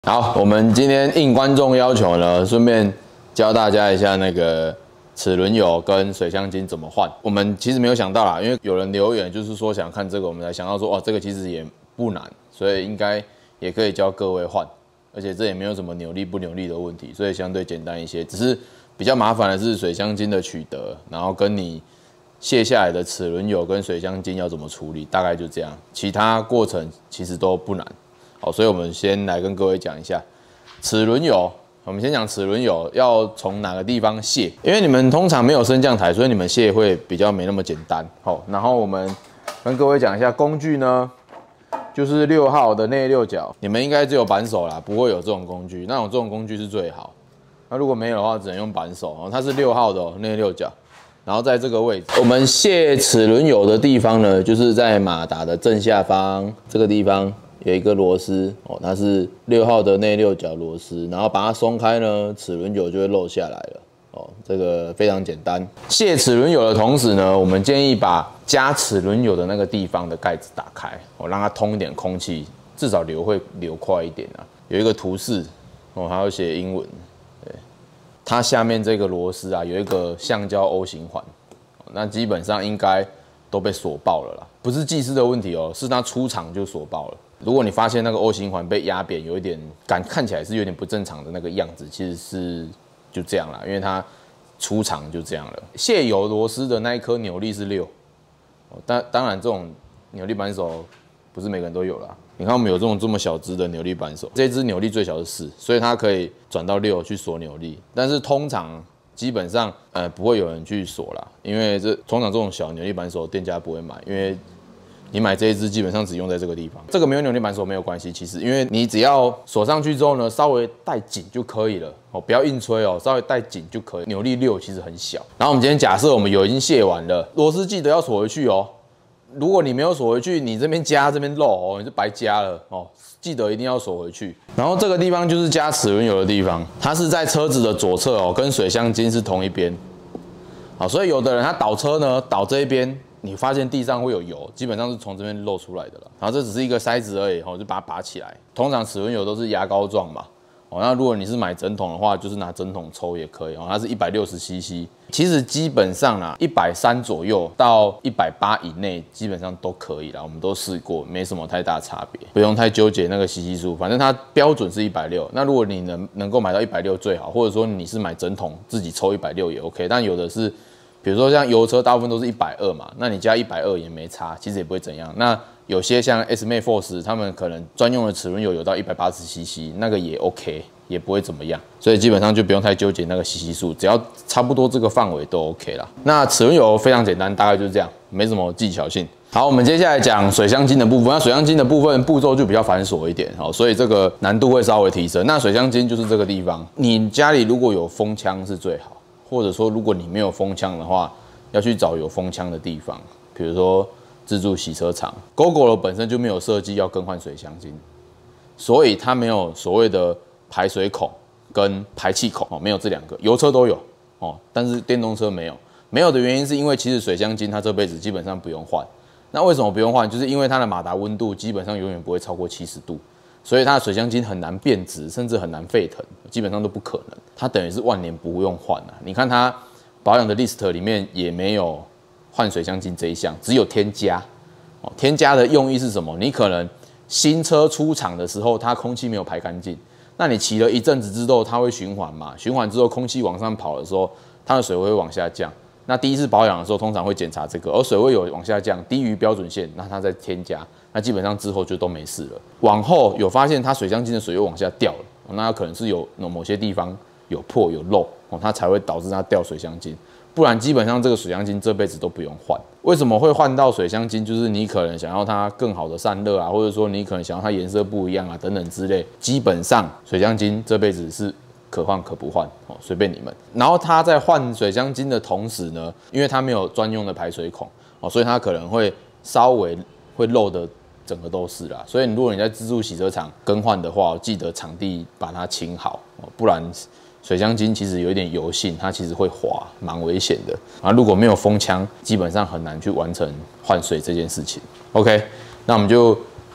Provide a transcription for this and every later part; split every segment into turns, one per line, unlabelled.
好，我们今天应观众要求呢，顺便教大家一下那个齿轮油跟水箱精怎么换。我们其实没有想到啦，因为有人留言就是说想看这个，我们才想到说，哦，这个其实也不难，所以应该也可以教各位换，而且这也没有什么扭力不扭力的问题，所以相对简单一些。只是比较麻烦的是水箱精的取得，然后跟你卸下来的齿轮油跟水箱精要怎么处理，大概就这样，其他过程其实都不难。好，所以我们先来跟各位讲一下齿轮油。我们先讲齿轮油要从哪个地方卸，因为你们通常没有升降台，所以你们卸会比较没那么简单。好，然后我们跟各位讲一下工具呢，就是6号的内六角，你们应该只有扳手啦，不会有这种工具。那种这种工具是最好。那如果没有的话，只能用扳手。它是6号的内六角，然后在这个位置，我们卸齿轮油的地方呢，就是在马达的正下方这个地方。有一个螺丝哦，它是6号的内六角螺丝，然后把它松开呢，齿轮油就会漏下来了哦。这个非常简单。卸齿轮油的同时呢，我们建议把加齿轮油的那个地方的盖子打开哦，让它通一点空气，至少流会流快一点啊。有一个图示哦，还要写英文。对，它下面这个螺丝啊，有一个橡胶 O 型环，那基本上应该都被锁爆了啦，不是技师的问题哦，是它出厂就锁爆了。如果你发现那个 O 型环被压扁，有一点看起来是有点不正常的那个样子，其实是就这样啦，因为它出厂就这样了。卸油螺丝的那一颗扭力是6，当然这种扭力扳手不是每个人都有啦。你看我们有这么小只的扭力扳手，这只扭力最小是4，所以它可以转到6去锁扭力，但是通常基本上不会有人去锁啦，因为通常这种小扭力扳手店家不会买，因为你买这一支基本上只用在这个地方，这个没有扭力扳手没有关系，其实因为你只要锁上去之后呢，稍微带紧就可以了哦，不要硬吹哦，稍微带紧就可以。扭力6其实很小。然后我们今天假设我们油已经卸完了，螺丝记得要锁回去哦。如果你没有锁回去，你这边加这边漏哦，你就白加了哦。记得一定要锁回去。然后这个地方就是加齿轮油的地方，它是在车子的左侧哦，跟水箱精是同一边。好，所以有的人他倒车呢，倒这一边。你发现地上会有油，基本上是从这边漏出来的了。然后这只是一个塞子而已，就把它拔起来。通常齿轮油都是牙膏状嘛，那如果你是买整桶的话，就是拿整桶抽也可以。它是160cc，其实基本上啦，130左右到180以内，基本上都可以啦。我们都试过，没什么太大差别，不用太纠结那个cc数，反正它标准是160。那如果你能够买到160最好，或者说你是买整桶自己抽160也 OK。但有的是。比如说像油车，大部分都是120嘛，那你加120也没差，其实也不会怎样。那有些像 SMA Force， 他们可能专用的齿轮油有到180cc， 那个也 OK， 也不会怎么样。所以基本上就不用太纠结那个cc数，只要差不多这个范围都 OK 啦。那齿轮油非常简单，大概就是这样，没什么技巧性。好，我们接下来讲水箱精的部分。那水箱精的部分步骤就比较繁琐一点，所以这个难度会稍微提升。那水箱精就是这个地方，你家里如果有风枪是最好。或者说，如果你没有风枪的话，要去找有风枪的地方，比如说自助洗车场。Gogoro 本身就没有设计要更换水箱精，所以它没有所谓的排水孔跟排气孔，没有这2个，油车都有但是电动车没有。没有的原因是因为其实水箱精它这辈子基本上不用换。那为什么不用换？就是因为它的马达温度基本上永远不会超过70度。所以它的水箱精很难变质，甚至很难沸腾，基本上都不可能。它等于是万年不用换啊！你看它保养的 list 里面也没有换水箱精这一项，只有添加。添加的用意是什么？你可能新车出厂的时候，它空气没有排干净，那你骑了一阵子之后，它会循环嘛？循环之后，空气往上跑的时候，它的水位会往下降。那第一次保养的时候，通常会检查这个，而水位有往下降，低于标准线，那它再添加。那基本上之后就都没事了。往后有发现它水箱精的水又往下掉了，那可能是有某些地方有破有漏，它才会导致它掉水箱精。不然基本上这个水箱精这辈子都不用换。为什么会换到水箱精？就是你可能想要它更好的散热啊，或者说你可能想要它颜色不一样啊等等之类。基本上水箱精这辈子是可换可不换，随便你们。然后它在换水箱精的同时呢，因为它没有专用的排水孔，所以它可能会稍微会漏的。整个都是啦，所以如果你在自助洗车场更换的话，记得场地把它清好，不然水箱精其实有一点油性，它其实会滑，蛮危险的啊。如果没有风枪，基本上很难去完成换水这件事情。OK， 那我们就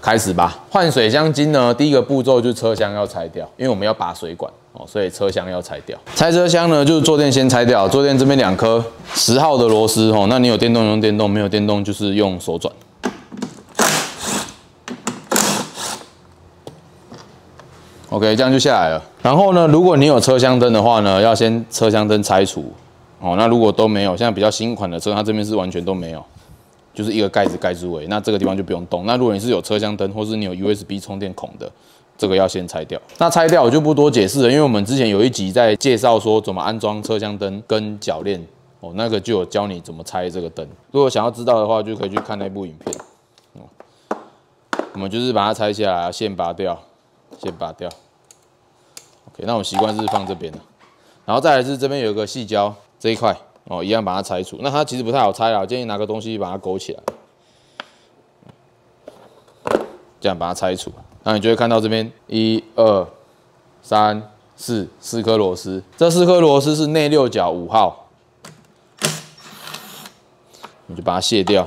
开始吧。换水箱精呢，第一个步骤就是车厢要拆掉，因为我们要拔水管哦，所以车厢要拆掉。拆车厢呢，就是坐垫先拆掉，坐垫这边2颗10号的螺丝哦，那你有电动用电动，没有电动就是用手转。OK， 这样就下来了。然后呢，如果你有车厢灯的话呢，要先车厢灯拆除哦。那如果都没有，现在比较新款的车，它这边是完全都没有。就是一个盖子盖住而已，那这个地方就不用动。那如果你是有车厢灯，或是你有 USB 充电孔的，这个要先拆掉。那拆掉我就不多解释了，因为我们之前有一集在介绍说怎么安装车厢灯跟铰链哦，那个就有教你怎么拆这个灯。如果想要知道的话，就可以去看那部影片。我们就是把它拆下来，线拔掉，线拔掉。OK， 那我习惯是放这边的，然后再来是这边有一个矽胶这一块。哦，一样把它拆除。那它其实不太好拆啦，我建议拿个东西把它勾起来，这样把它拆除。那你就会看到这边1、2、3、4颗螺丝，这4颗螺丝是内6角5号，你就把它卸掉。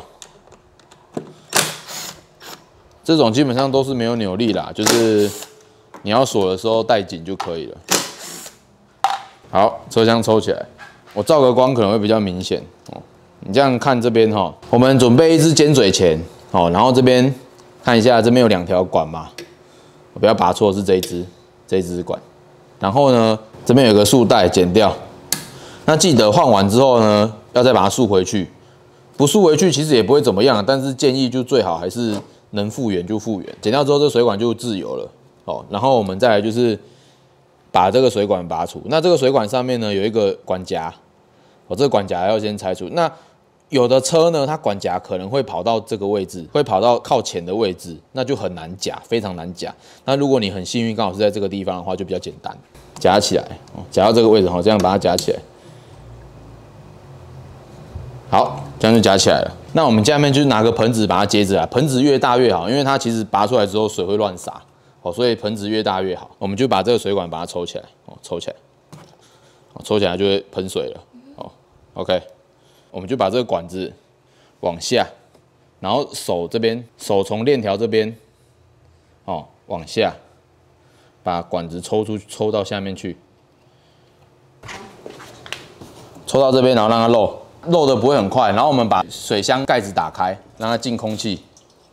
这种基本上都是没有扭力啦，就是你要锁的时候带紧就可以了。好，车厢抽起来。我照个光可能会比较明显哦。你这样看这边哈，我们准备一支尖嘴钳哦，然后这边看一下，这边有2条管嘛，我不要拔错，是这一支管。然后呢，这边有个束带，剪掉。那记得换完之后呢，要再把它束回去。不束回去其实也不会怎么样，但是建议就最好还是能复原就复原。剪掉之后，这水管就自由了哦。然后我们再来就是把这个水管拔除。那这个水管上面呢有一个管夹。这个管夹要先拆除。那有的车呢，它管夹可能会跑到这个位置，会跑到靠前的位置，那就很难夹，非常难夹。那如果你很幸运，刚好是在这个地方的话，就比较简单，夹起来，夹到这个位置，这样把它夹起来。好，这样就夹起来了。那我们下面就是拿个盆子把它接着来，盆子越大越好，因为它其实拔出来之后水会乱洒，所以盆子越大越好。我们就把这个水管把它抽起来，抽起来，抽起来就会喷水了。OK， 我们就把这个管子往下，然后手这边，手从链条这边，往下，把管子抽到下面去，抽到这边，然后让它漏的不会很快。然后我们把水箱盖子打开，让它进空气。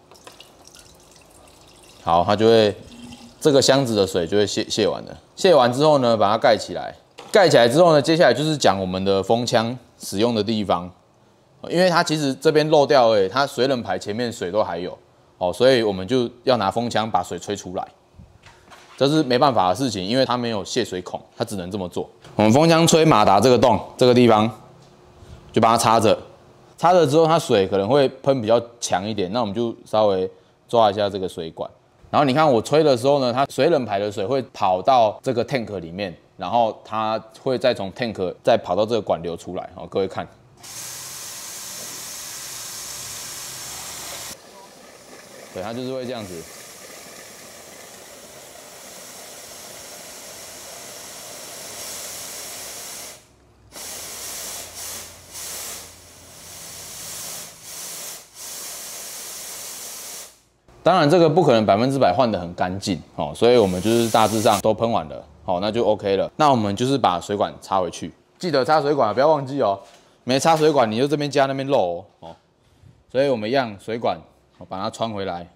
好，它就会这个箱子的水就会泄完了。泄完之后呢，把它盖起来。盖起来之后呢，接下来就是讲我们的风枪使用的地方，因为它其实这边漏掉而已，它水冷排前面水都还有，所以我们就要拿风枪把水吹出来，这是没办法的事情，因为它没有泄水孔，它只能这么做。我们风枪吹马达这个洞这个地方，就把它插着，插着之后它水可能会喷比较强一点，那我们就稍微抓一下这个水管，然后你看我吹的时候呢，它水冷排的水会跑到这个 tank 里面。然后它会再从 tank 再跑到这个管流出来，各位看，对，它就是会这样子。当然，这个不可能100%换得很干净所以我们就是大致上都喷完了。好，那就 OK 了。那我们就是把水管插回去，记得插水管，不要忘记哦。没插水管，你就这边加那边漏哦。所以我们一样，水管把它穿回来，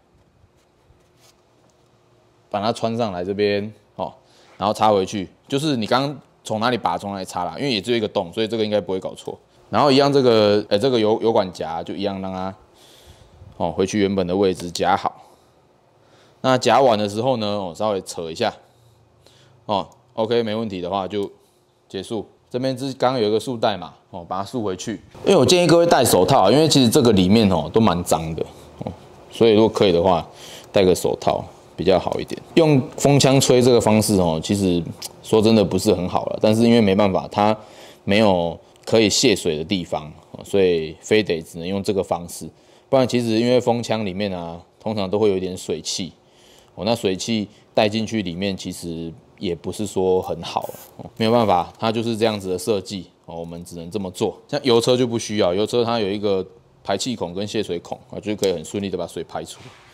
把它穿上来这边然后插回去。就是你刚刚从哪里拔，从哪里插啦，因为也只有一个洞，所以这个应该不会搞错。然后一样，这个油管夹就一样让它回去原本的位置夹好。那夹完的时候呢，稍微扯一下。OK， 没问题的话就结束。这边刚刚有一个束带嘛，把它束回去。因为我建议各位戴手套，因为其实这个里面都蛮脏的，所以如果可以的话，戴个手套比较好一点。用风枪吹这个方式其实说真的不是很好了，但是因为没办法，它没有可以泄水的地方，所以非得只能用这个方式。不然其实因为风枪里面通常都会有一点水汽，那水汽带进去里面其实也不是说很好，没有办法，它就是这样子的设计，我们只能这么做。像油车就不需要，油车它有一个排气孔跟泄水孔，就可以很顺利的把水排出。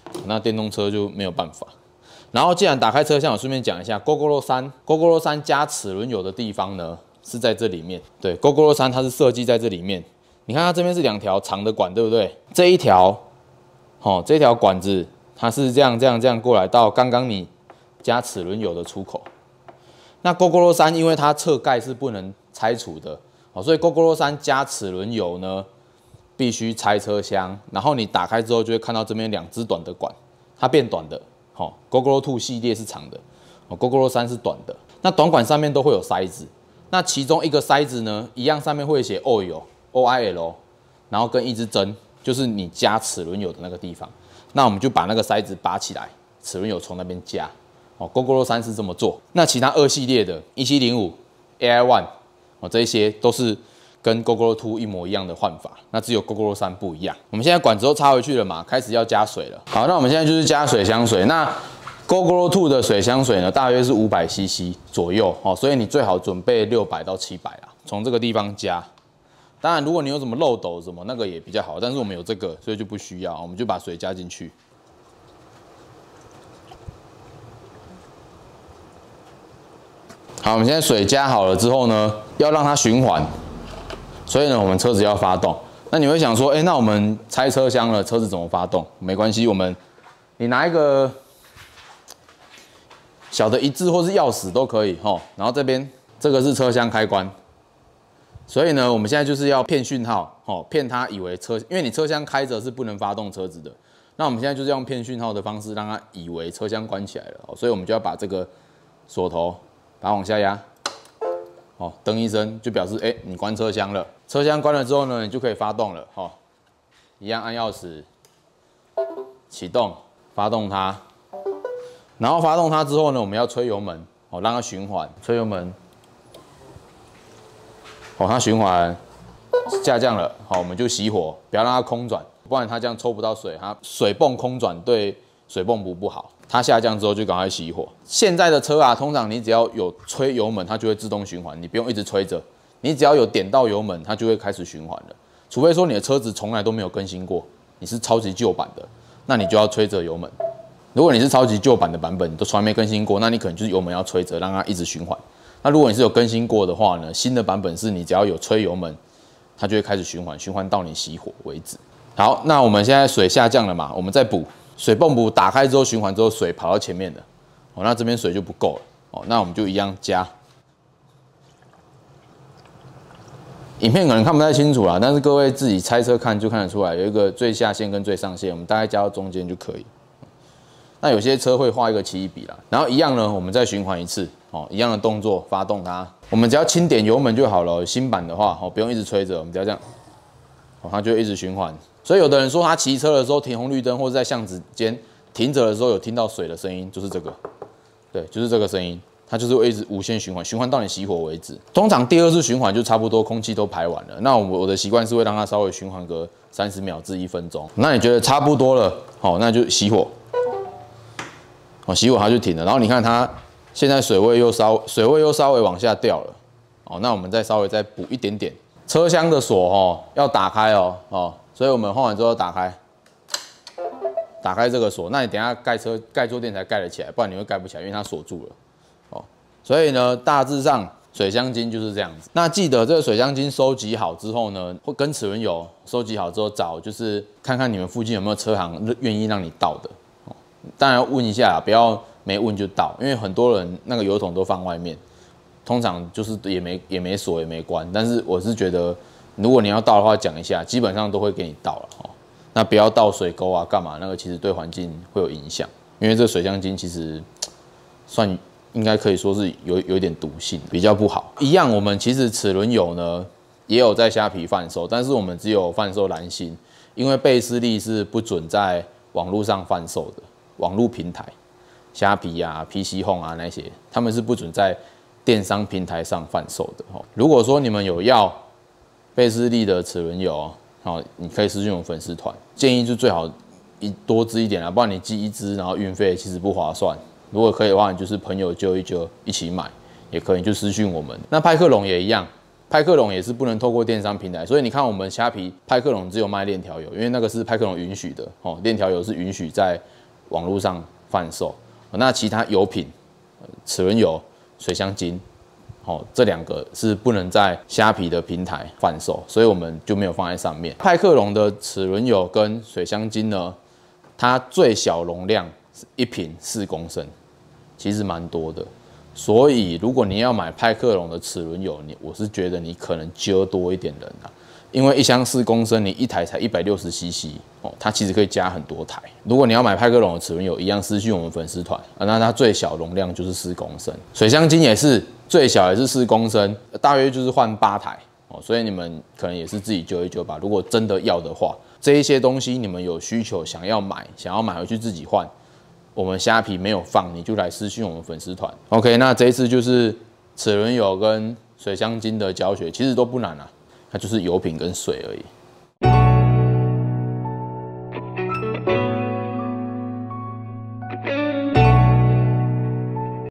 那电动车就没有办法。然后既然打开车厢，我顺便讲一下 Gogoro 3加齿轮油的地方呢是在这里面。对 ，Gogoro 3它是设计在这里面。你看它这边是2条长的管，对不对？这一条，这条管子它是这样过来到刚刚你加齿轮油的出口。那 Gogoro 3因为它侧盖是不能拆除的，所以 Gogoro 3加齿轮油呢必须拆车厢，然后你打开之后就会看到这边2支短的管，它变短的。Gogoro 2系列是长的，Gogoro 3是短的。那短管上面都会有塞子，那其中一个塞子呢，一样上面会写 OIL，然后跟一支针，就是你加齿轮油的那个地方。那我们就把那个塞子拔起来，齿轮油从那边加。Gogoro 3是这么做。那其他2系列的1705、AI1，这一些都是跟 Gogoro 2一模一样的换法，那只有 Gogoro 3不一样。我们现在管子都插回去了嘛，开始要加水了。好，那我们现在就是加水箱水。那 Gogoro 2的水箱水呢，大约是500 CC 左右，所以你最好准备600到700啦。从这个地方加。当然，如果你有什么漏斗什么那个也比较好，但是我们有这个，所以就不需要，我们就把水加进去。好，我们现在水加好了之后呢，要让它循环。所以呢，我们车子要发动。那你会想说，那我们拆车厢了，车子怎么发动？没关系，你拿一个小的1字或是钥匙都可以然后这边这个是车厢开关，所以呢，我们现在就是要骗讯号骗他以为因为你车厢开着是不能发动车子的。那我们现在就是用骗讯号的方式，让他以为车厢关起来了所以我们就要把这个锁头把它往下压。噔一声就表示你关车厢了。车厢关了之后呢，你就可以发动了一样按钥匙启动，发动它。然后发动它之后呢，我们要吹油门让它循环，吹油门它循环下降了我们就熄火，不要让它空转，不然它这样抽不到水，它水泵空转对水泵不好。它下降之后就赶快熄火。现在的车啊，通常你只要有吹油门，它就会自动循环，你不用一直吹着。你只要有点到油门，它就会开始循环了。除非说你的车子从来都没有更新过，你是超级旧版的，那你就要吹着油门。如果你是超级旧版的版本，你都从来没更新过，那你可能就是油门要吹着，让它一直循环。那如果你是有更新过的话呢，新的版本是你只要有吹油门，它就会开始循环，循环到你熄火为止。好，那我们现在水下降了嘛，我们再补。水泵补打开之后，循环之后，水跑到前面了，那这边水就不够了，那我们就一样加。影片可能看不太清楚啦，但是各位自己拆车看就看得出来，有一个最下线跟最上线，我们大概加到中间就可以。那有些车会画一个奇异笔啦，然后一样呢，我们再循环一次，一样的动作，发动它，我们只要轻点油门就好了。新版的话，不用一直吹着，我们只要这样，它就会一直循环。所以有的人说他骑车的时候停红绿灯，或者在巷子间停着的时候有听到水的声音，就是这个，对，就是这个声音，它就是会一直无限循环，循环到你熄火为止。通常第2次循环就差不多空气都排完了，那我的习惯是会让它稍微循环个30秒至1分钟。那你觉得差不多了，那就熄火，熄火它就停了。然后你看它现在水位又稍微往下掉了，那我们再稍微再补一点点。车厢的锁要打开所以我们换完之后打开这个锁，那你等一下盖坐垫才盖得起来，不然你会盖不起来，因为它锁住了。所以呢，大致上水箱精就是这样子。那记得这个水箱精收集好之后呢，会跟齿轮油收集好之后找，就是看看你们附近有没有车行愿意让你倒的。当然要问一下啦，不要没问就倒，因为很多人那个油桶都放外面，通常就是也没锁也没关。但是我是觉得，如果你要倒的话，讲一下，基本上都会给你倒了那不要倒水沟啊，干嘛？那个其实对环境会有影响，因为这个水箱精其实算应该可以说是有一点毒性，比较不好。一样，我们其实齿轮油呢也有在虾皮贩售，但是我们只有贩售蓝芯，因为贝斯利是不准在网络上贩售的，网络平台，虾皮啊、PC Home 啊那些，他们是不准在电商平台上贩售的。如果说你们有要贝斯利的齿轮油，你可以私讯我们粉丝团，建议就最好多支一点啦，不然你寄1支，然后运费其实不划算。如果可以的话，你就是朋友揪一揪一起买也可以，就私讯我们。那派克龙也一样，派克龙也是不能透过电商平台，所以你看我们虾皮派克龙只有卖链条油，因为那个是派克龙允许的链条油是允许在网络上贩售。那其他油品，齿轮油、水香精，这2个是不能在虾皮的平台贩售，所以我们就没有放在上面。派克隆的齿轮油跟水香精呢，它最小容量是1瓶4公升，其实蛮多的。所以如果你要买派克隆的齿轮油，我是觉得你可能揪多一点人啊。因为1箱4公升，你一台才160cc 它其实可以加很多台。如果你要买派克隆的齿轮油，一样私讯我们粉丝团那它最小容量就是4公升。水香精也是最小也是4公升，大约就是换8台所以你们可能也是自己揪一揪吧。如果真的要的话，这一些东西你们有需求想要买回去自己换，我们虾皮没有放，你就来私讯我们粉丝团。OK， 那这一次就是齿轮油跟水香精的教学，其实都不难啊。它就是油品跟水而已。